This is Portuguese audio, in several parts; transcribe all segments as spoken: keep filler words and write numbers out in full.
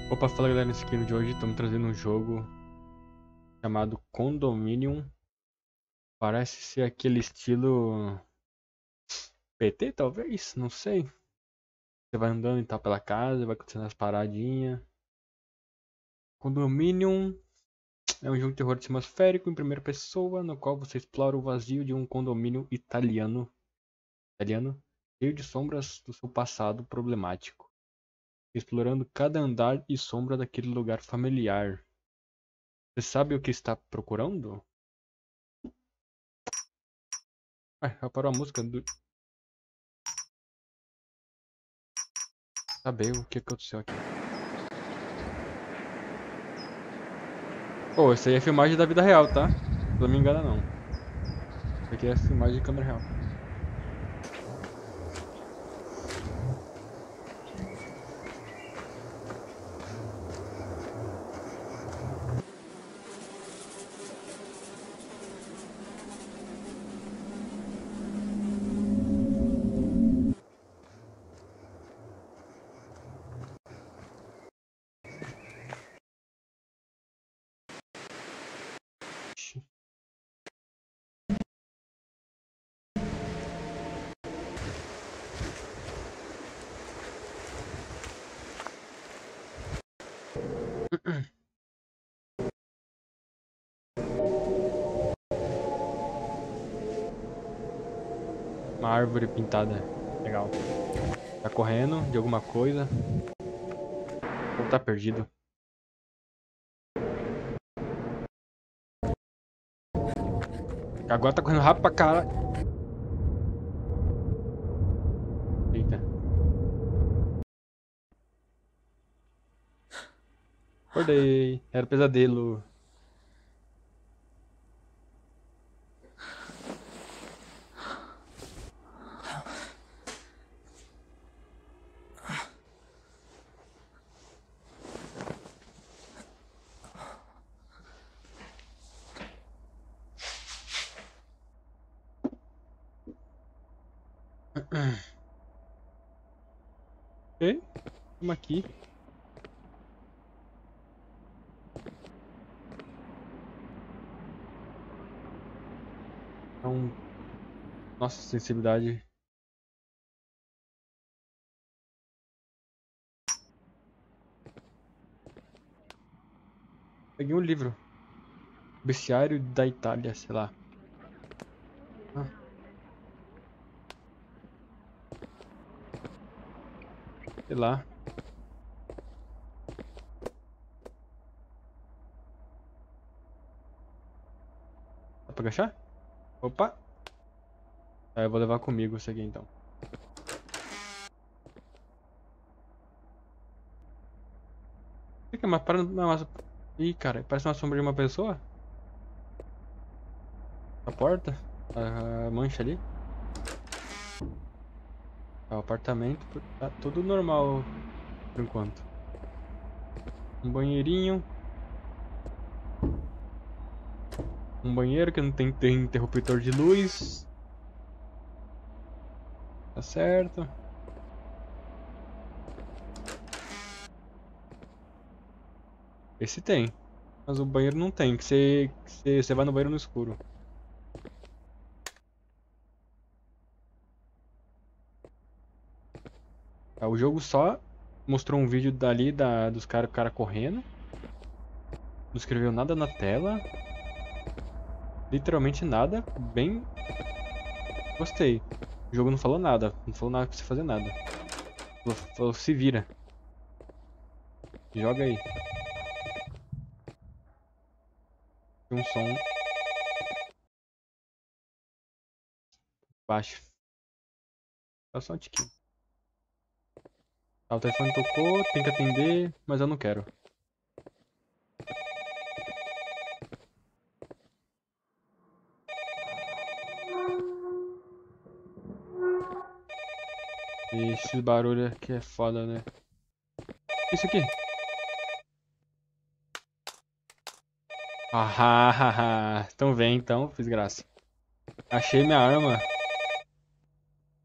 Opa, fala galera, nesse vídeo de hoje estamos trazendo um jogo chamado Condominium. Parece ser aquele estilo P T, talvez, não sei. Você vai andando e tal pela casa, vai acontecendo as paradinhas. Condominium é um jogo de terror atmosférico em primeira pessoa, no qual você explora o vazio de um condomínio italiano, italiano cheio de sombras do seu passado problemático, explorando cada andar e sombra daquele lugar familiar. Você sabe o que está procurando? Ai, já parou a música do... Saber o que aconteceu aqui. Pô, isso aí é filmagem da vida real, tá? Não me engana não. Isso aqui é filmagem de câmera real. Ixi. Uma árvore pintada. Legal. Tá correndo de alguma coisa. Ou tá perdido. Agora tá correndo rápido pra cara. Eita. Acordei. Era pesadelo. Ok. Vamos aqui. Então... Nossa, sensibilidade. Peguei um livro. Bestiário da Itália, sei lá. Ah, sei lá. Dá pra agachar? Opa! Tá, eu vou levar comigo isso aqui então. Fica, mas para não. Mas... Ih, cara, parece uma sombra de uma pessoa. A porta. A mancha ali. O apartamento. Tá tudo normal por enquanto. Um banheirinho. Um banheiro que não tem, tem interruptor de luz. Tá certo. Esse tem. Mas o banheiro não tem. Que você, que você, você vai no banheiro no escuro. Tá, o jogo só mostrou um vídeo dali da, dos caras cara correndo. Não escreveu nada na tela. Literalmente nada. Bem. Gostei. O jogo não falou nada. Não falou nada pra você fazer nada. Falou, falou se vira. Joga aí. Tem um som baixo. Tá só um tiquinho. Ah, o telefone tocou, tem que atender, mas eu não quero. Esse barulho aqui é foda, né? Isso aqui. Ah, hahaha. Então vem então, fiz graça. Achei minha arma.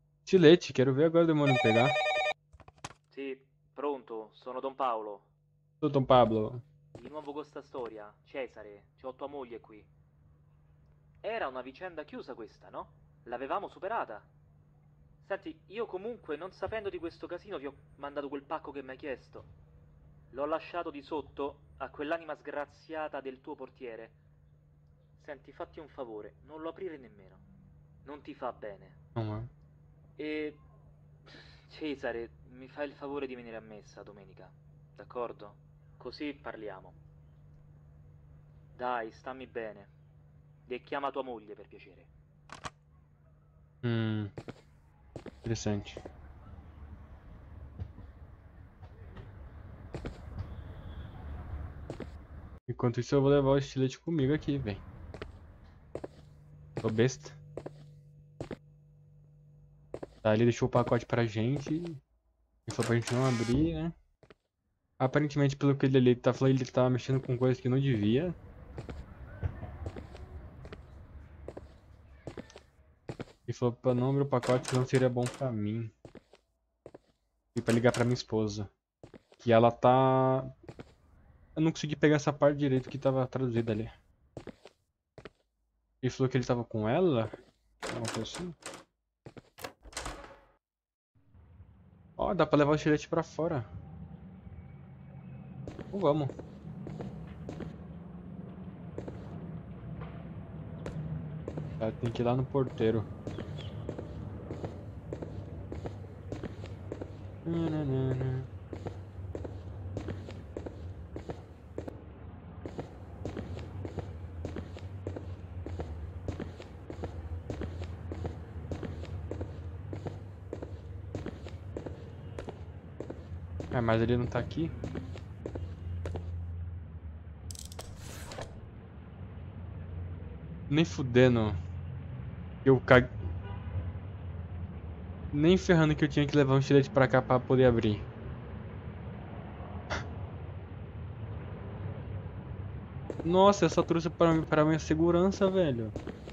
Estilete, quero ver agora o demônio me pegar. Sì, pronto, sono Don Paolo. Sou Dom Pablo. Di nuovo con sta storia. Cesare, c'ho tua moglie qui. Era una vicenda chiusa questa, no? L'avevamo superata. Senti, io comunque, non sapendo di questo casino, vi ho mandato quel pacco che mi hai chiesto. L'ho lasciato di sotto a quell'anima sgraziata del tuo portiere. Senti, fatti un favore, non lo aprire nemmeno. Non ti fa bene. Não é. E... Cesare, mi fai il favore di venire a messa domenica, d'accordo? Così parliamo. Dai, stammi bene. E chiama tua moglie, per piacere. Hum. Interessante. Enquanto isso eu vou levar o estilete comigo aqui, velho. Tô besta. Tá, ele deixou o pacote pra gente. E falou pra gente não abrir, né? Aparentemente, pelo que ele ali tá falando, ele tava mexendo com coisas que não devia. E falou pra não abrir o pacote, não seria bom pra mim. E pra ligar pra minha esposa. Que ela tá... Eu não consegui pegar essa parte direito que tava traduzida ali. Ele falou que ele tava com ela? Alguma coisa assim? Ó, dá pra levar o estilete pra fora. Então vamos. Tá, tem que ir lá no porteiro. Nananana. É, mas ele não tá aqui. Nem fudendo. Eu caguei. Nem ferrando que eu tinha que levar um estilete pra cá pra poder abrir. Nossa, eu só trouxe pra, pra minha segurança, velho.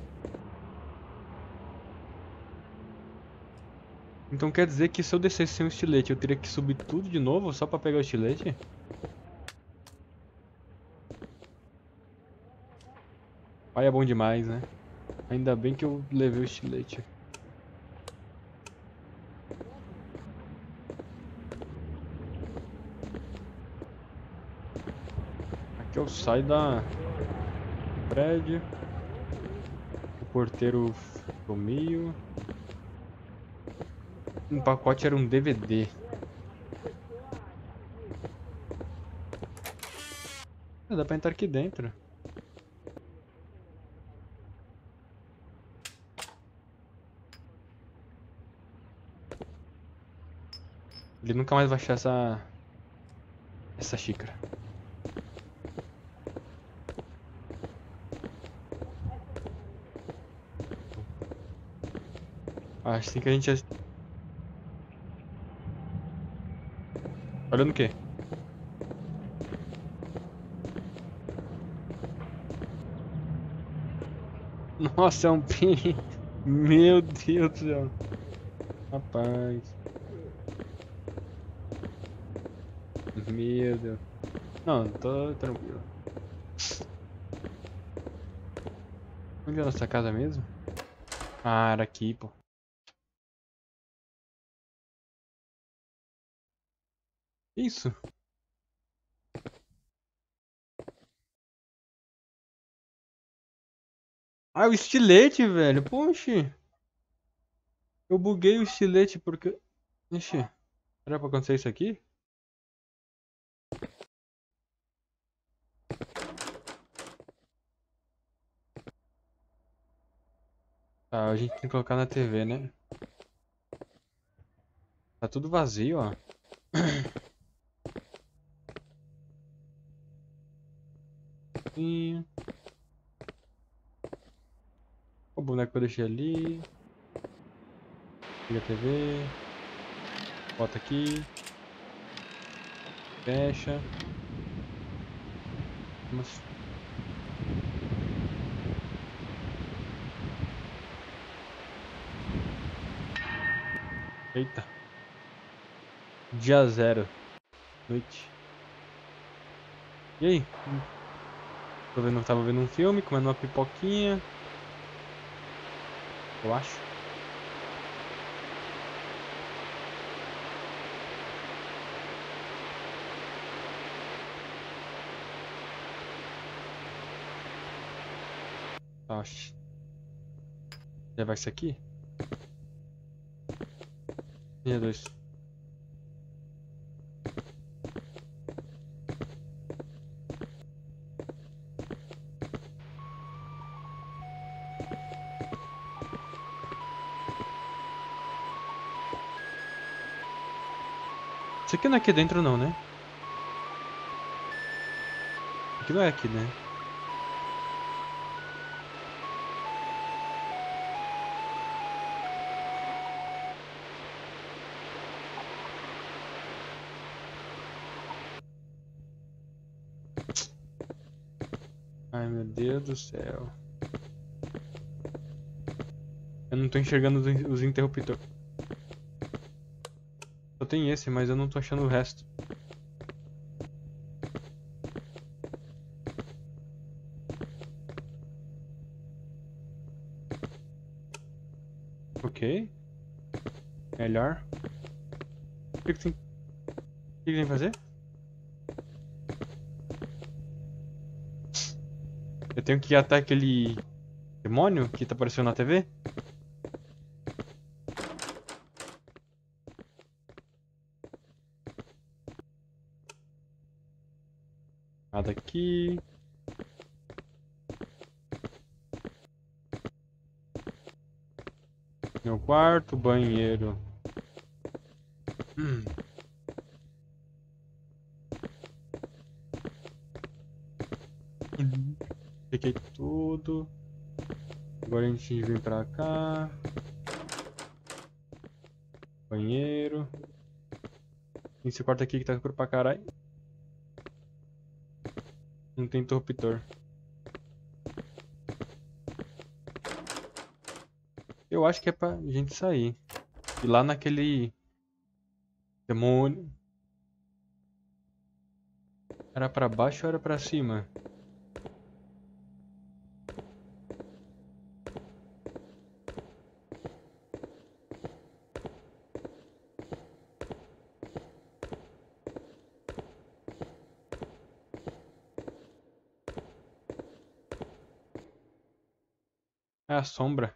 Então quer dizer que se eu descesse sem o estilete, eu teria que subir tudo de novo só pra pegar o estilete? Pai é bom demais, né? Ainda bem que eu levei o estilete. Aqui eu saio da do prédio. O porteiro sumiu. Um pacote era um D V D. Ah, dá pra entrar aqui dentro. Ele nunca mais vai achar essa... Essa xícara. Acho assim que a gente... Olhando o quê? Nossa, é um pin. Meu Deus do céu. Rapaz. Meu Deus. Não, tô tranquilo. Onde é a nossa casa mesmo? Ah, era aqui, pô. Isso. Ah, o estilete, velho. Poxa. Eu buguei o estilete porque... Ixi. Era pra acontecer isso aqui? Tá, a gente tem que colocar na T V, né? Tá tudo vazio, ó. E... O boneco que eu deixei ali. Liga a T V. Bota aqui. Fecha. Mas... Eita. Dia zero. Noite. E aí? Tô vendo, tava vendo um filme, comendo uma pipoquinha. Eu acho. Acho. Levar isso aqui? E dois. Isso aqui não é aqui dentro não, né? Aqui não é aqui, né? Ai, meu Deus do céu. Eu não tô enxergando os, in- os interruptores. Só tem esse, mas eu não tô achando o resto. Ok. Melhor. O que que tem, o que que tem que fazer? Eu tenho que ir até aquele demônio que tá aparecendo na T V? Nada aqui. Meu quarto, banheiro. Hum. Uhum. Peguei tudo. Agora a gente vem pra cá. Banheiro. Esse quarto aqui que tá escuro pra caralho. Não tem interruptor. Eu acho que é pra gente sair. E lá naquele demônio. Era pra baixo ou era pra cima? É a sombra.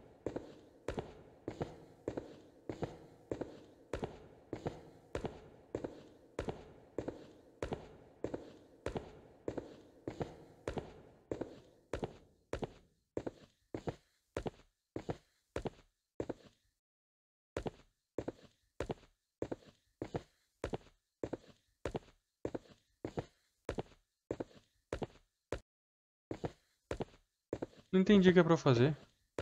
Não entendi o que é pra eu fazer.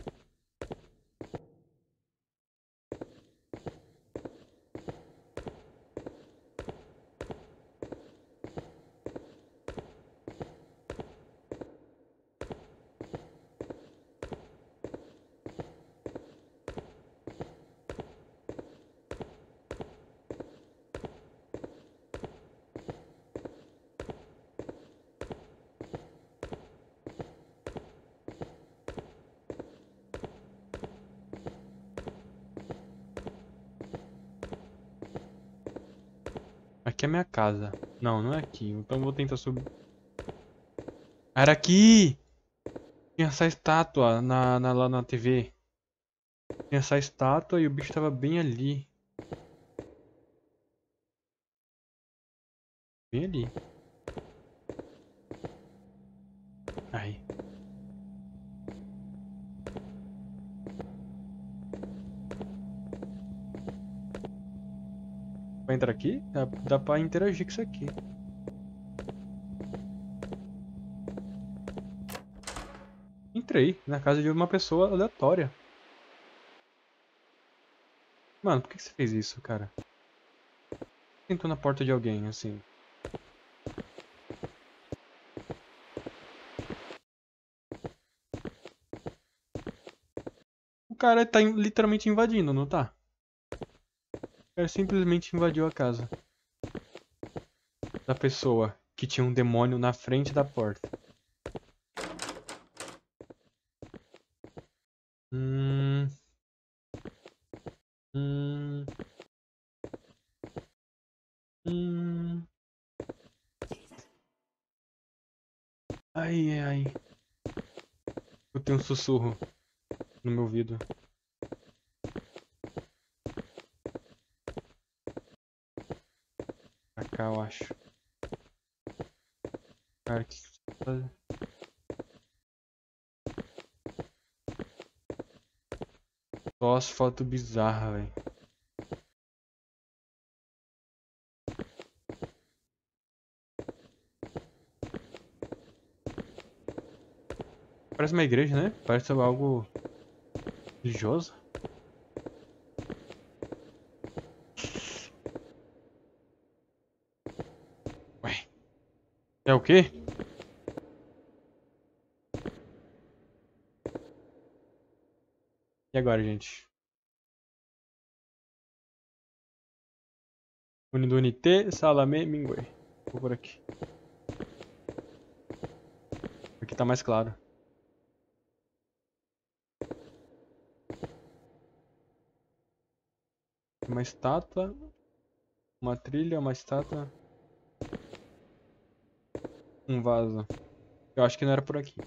Aqui é minha casa. Não, não é aqui. Então eu vou tentar subir. Era aqui! Tinha essa estátua na, na, lá na T V. Tinha essa estátua e o bicho tava bem ali. Bem ali. Aí. Vai entrar aqui? Dá, dá pra interagir com isso aqui. Entrei na casa de uma pessoa aleatória. Mano, por que que você fez isso, cara? Entrou na porta de alguém, assim. O cara tá in- literalmente invadindo, não tá? O cara simplesmente invadiu a casa da pessoa. que tinha um demônio na frente da porta. Hum. Hum. Hum. Ai, ai. Eu tenho um sussurro no meu ouvido. Pra cá, eu acho. Cara, que você tá fazendo? Só as fotos bizarras, velho. Parece uma igreja, né? Parece algo religioso. Ué. É o quê? E agora, gente? Unidunité, Salamé, Mingue. Vou por aqui. Aqui tá mais claro. Uma estátua. Uma trilha, uma estátua. Um vaso. Eu acho que não era por aqui.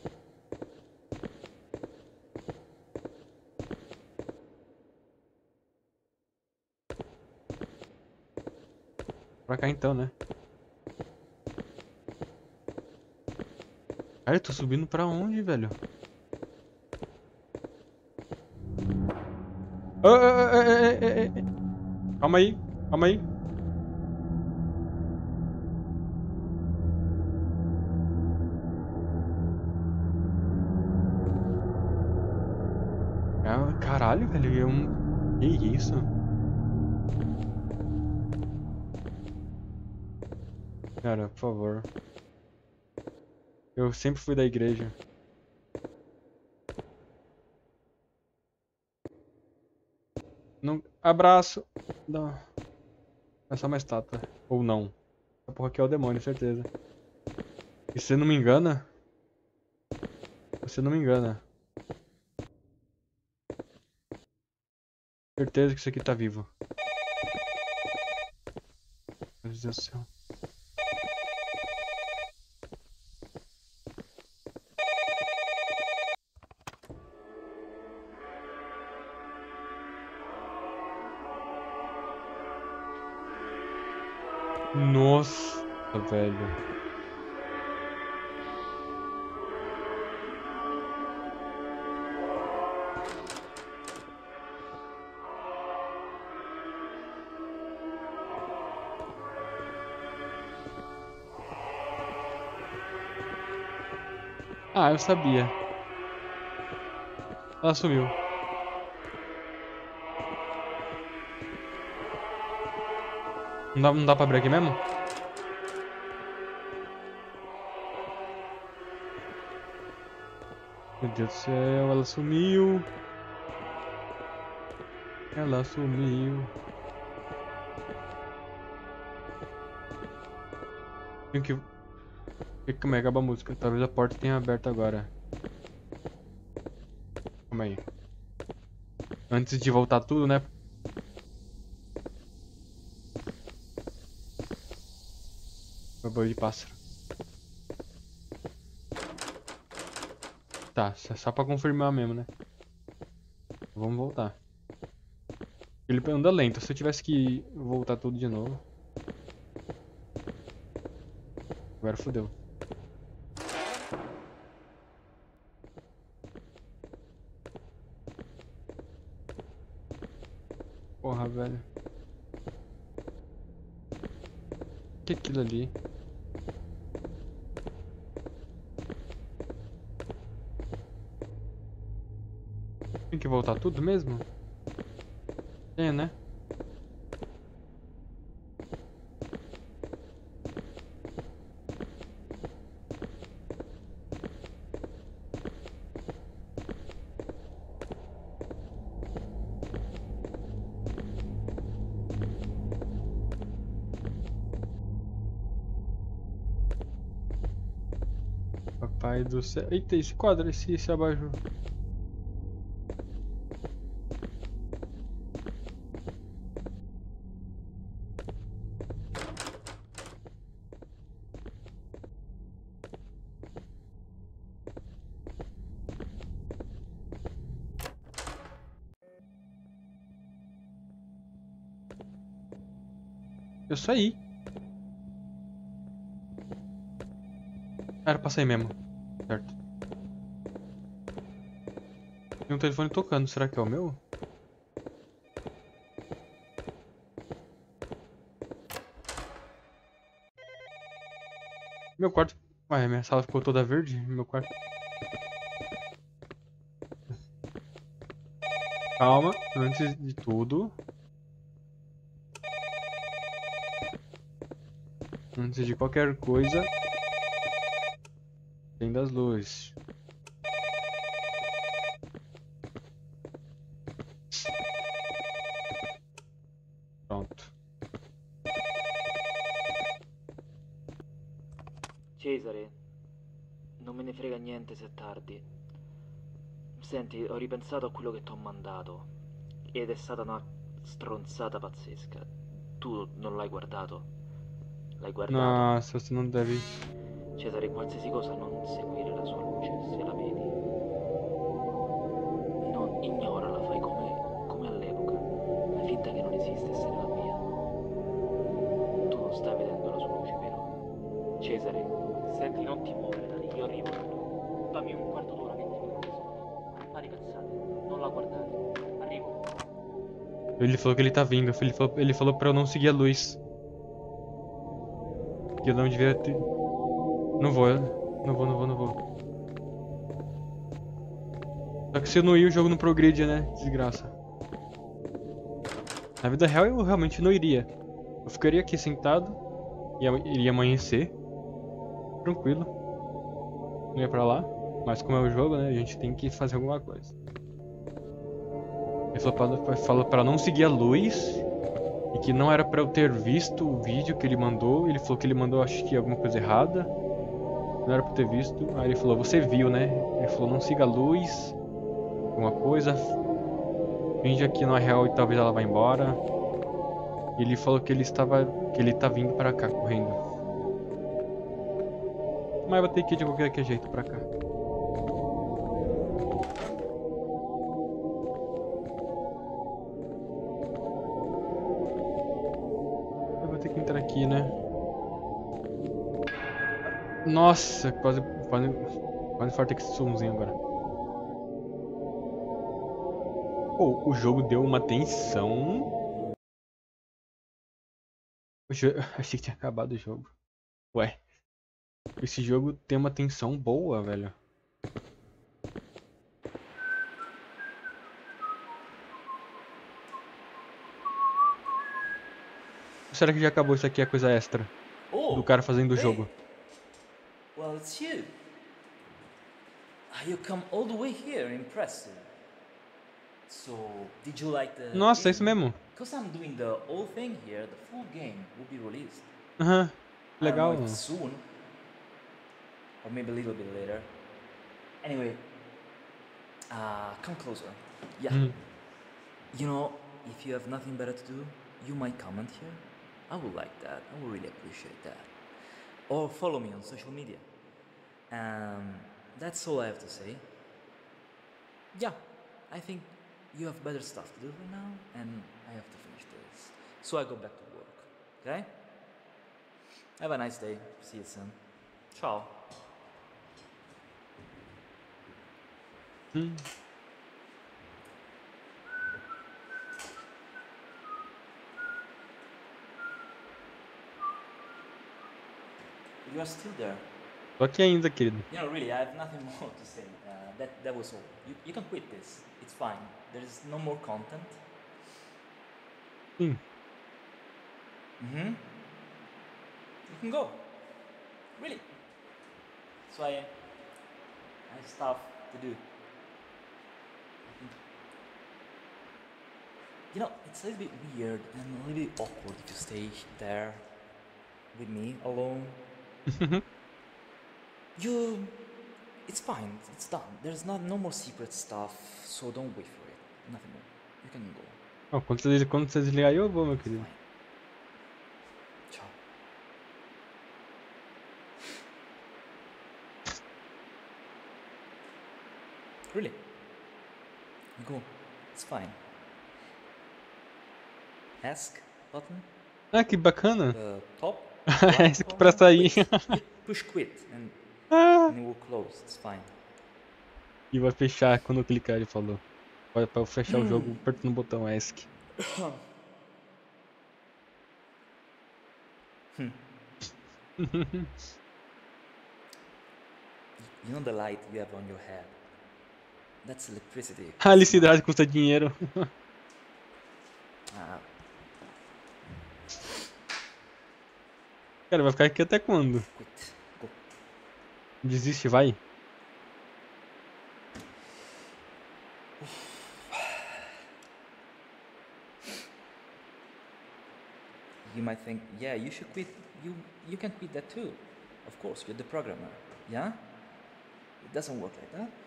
Pra cá então, né? Cara, eu tô subindo pra onde, velho? Ah, ah, ah, ah, ah, ah, ah. Calma aí, calma aí. Ah, caralho, velho. É um... Que isso? Cara, por favor. Eu sempre fui da igreja. Não... Abraço. Não. É só uma estátua. Ou não. Essa porra aqui é o demônio, certeza. E se não me engana... Você não me engana. Certeza que isso aqui tá vivo. Meu Deus do céu. Nossa, velho. Ah, eu sabia. Ela sumiu. Não dá, não dá pra abrir aqui mesmo? Meu Deus do céu, ela sumiu. Ela sumiu. Tenho que... Calma aí, acaba a música. Talvez a porta tenha aberto agora. Calma aí. Antes de voltar tudo, né? Boi de pássaro. Tá, só pra confirmar mesmo, né? Vamos voltar. Ele anda lento. Se eu tivesse que voltar tudo de novo... Agora fodeu. Porra, velho. O que é aquilo ali? Tem que voltar tudo mesmo? É, né? pai do céu. Eita, esse quadro, esse, esse abajur. Eu saí. Era pra sair mesmo. Certo. Tem um telefone tocando. Será que é o meu? Meu quarto. Ué, minha sala ficou toda verde. Meu quarto. Calma, antes de tudo. Antes de qualquer coisa. Acenda as luzes. Pronto. Cesare, non me ne frega niente se è tardi. Senti, ho ripensato a quello che ti ho mandato ed è stata una stronzata pazzesca. Tu non l'hai guardato? L'hai guardato? Nossa, você não deve. Cesare, qualsiasi cosa non seguire la sua luce se la vedi. Non ignorala, fai come, come all'epoca. Fai finta che non esiste e se ne va via. Tu non stai vedendo la sua luce, vero? Cesare, senti, non ti muovere da lì, io arrivo. Dammi un quarto d'ora, venti minuti. Fare cazzate, non la guardare. Arrivo. Ele falou que ele tá vindo. Ele falou, ele falou pra eu não seguir a luz. Que eu não devia ter. Não vou, não vou, não vou, não vou. Só que se eu não ir, o jogo não progride, né? Desgraça. Na vida real, eu realmente não iria. Eu ficaria aqui sentado. Ia, iria amanhecer. Tranquilo. Não ia pra lá. Mas como é o jogo, né? A gente tem que fazer alguma coisa. Ele falou pra, falou pra não seguir a luz. E que não era pra eu ter visto o vídeo que ele mandou. Ele falou que ele mandou, acho que alguma coisa errada. Não era pra eu ter visto. Aí ele falou, você viu, né? Ele falou, não siga a luz. Alguma coisa. Finja que não é real e talvez ela vá embora. E ele falou que ele estava. Que ele tá vindo pra cá, correndo. Mas eu vou ter que ir de qualquer jeito pra cá. Eu vou ter que entrar aqui, né? Nossa, quase. Quase, quase falta que esse somzinho agora. Pô, o jogo deu uma tensão. O jo... Achei que tinha acabado o jogo. Ué. Esse jogo tem uma tensão boa, velho. Ou será que já acabou isso aqui, a coisa extra? Oh, Do cara fazendo o hey. jogo. Well, it's you. You come all the way here, impressive. So, did you like the Nossa, é game? isso mesmo. Because I'm doing the whole thing here, the full game will be released. Aham, I legal. don't know if soon, or maybe a little bit later. Anyway, uh, come closer. Yeah. Hum. You know, if you have nothing better to do, you might comment here. I would like that. I would really appreciate that. Or follow me on social media. Um, that's all I have to say. Yeah, I think you have better stuff to do right now, and I have to finish this. So I go back to work, okay? Have a nice day. See you soon. Ciao. Hum. You are still there. Tô aqui ainda, querido. You know, really, I have nothing more to say. Uh, that that was all. You you can quit this. It's fine. There is no more content. Sim. Mm-hmm. You can go. Really. So I, I have stuff to do. You know, it's a little bit weird and a little bit awkward if you stay there with me alone. You It's fine. It's done. There's not no more secret stuff, so don't wait for it. Nothing more. You can go. Oh, quando você, quando você desligar eu vou, meu querido. Fine. Ciao. Really? Go. It's fine. Ask button. Ah, que bacana. The top. Esse aqui pra sair. Quit. Push quit and, Ah. and it will close. It's fine. E vai fechar quando eu clicar, ele falou. Pra pra eu fechar o jogo apertando o botão E S C. You know the light you have on your head? That's electricity. A eletricidade custa dinheiro. Ah, Cara, vai ficar aqui até quando? quit. Go. Desiste, vai. You might think, yeah, you should quit. You you can quit that too. Of course, you're the programmer. Yeah? It doesn't work like that.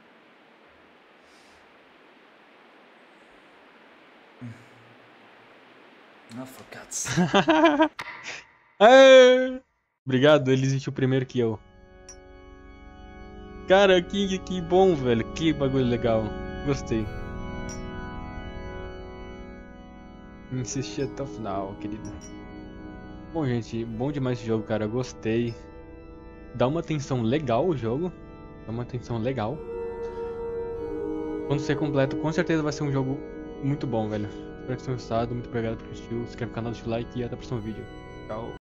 Oh, for God's sake. Aê! Obrigado, ele existiu primeiro que eu. Cara, que, que bom, velho. Que bagulho legal. Gostei. Insisti até o final, querido. Bom, gente, bom demais esse jogo, cara. Gostei. Dá uma atenção legal o jogo. Dá uma atenção legal. Quando ser completo, com certeza vai ser um jogo muito bom, velho. Espero que tenham gostado. Muito obrigado por assistir. Se inscreve no canal, deixa o like e até o próximo vídeo. Tchau.